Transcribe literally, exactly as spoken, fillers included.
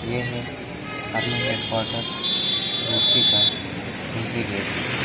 ये है army headquarter Roorkee का एंट्री गेट।